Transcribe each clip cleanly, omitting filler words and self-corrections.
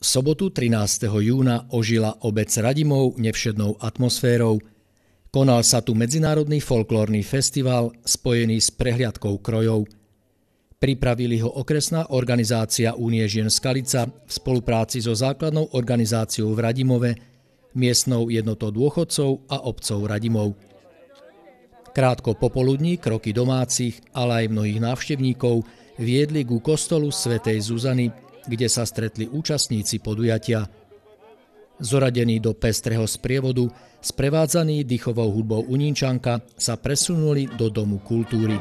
Sobotu 13. júna ožila obec Radimov nevšednou atmosférou. Konal sa tu medzinárodný folklórny festival spojený s prehliadkou krojov. Pripravili ho okresná organizácia Únie žien Skalica v spolupráci so základnou organizáciou v Radimove, miestnou jednotou dôchodcov a obcov Radimov. Krátko popoludní kroky domácich, ale aj mnohých návštevníkov viedli ku kostolu svätej Zuzany, kde sa stretli účastníci podujatia. Zoradení do pestrého sprievodu, sprevádzaní dýchovou hudbou Unínčanka, sa presunuli do Domu kultúry.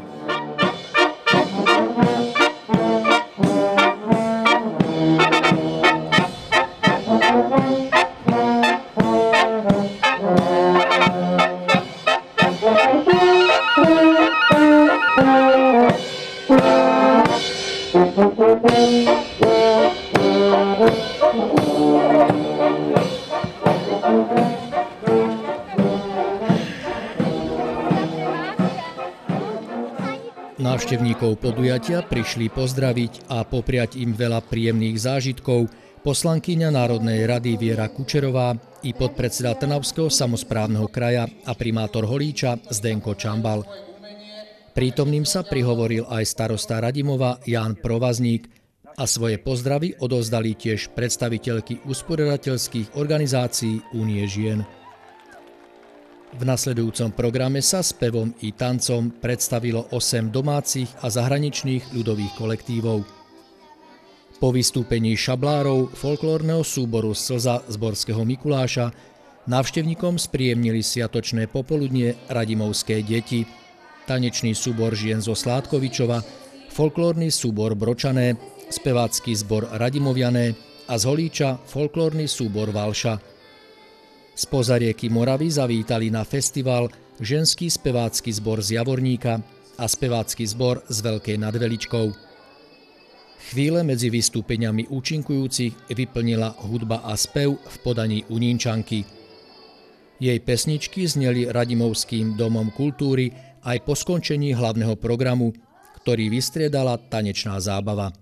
Návštevníkov podujatia prišli pozdraviť a popriať im veľa príjemných zážitkov poslankyňa Národnej rady Viera Kučerová i podpredseda Trnavského samosprávneho kraja a primátor Holíča Zdenko Čambal. Prítomným sa prihovoril aj starosta Radimova Ján Provazník a svoje pozdravy odovzdali tiež predstaviteľky usporiadateľských organizácií Únie žien. V nasledujúcom programe sa spevom i tancom predstavilo 8 domácich a zahraničných ľudových kolektívov. Po vystúpení šablárov folklórneho súboru Slza Zborského Mikuláša návštevníkom spríjemnili sviatočné popoludnie Radimovské deti, tanečný súbor žien zo Sládkovičova, folklórny súbor Bročané, spevácky zbor Radimoviané a z Holíča folklórny súbor Valša. Spoza rieky Moravy zavítali na festival ženský spevácky zbor z Javorníka a spevácky zbor z Veľkej nad Veličkou. Chvíle medzi vystúpeniami účinkujúcich vyplnila hudba a spev v podaní Unínčanky. Jej pesničky zneli Radimovským domom kultúry aj po skončení hlavného programu, ktorý vystriedala tanečná zábava.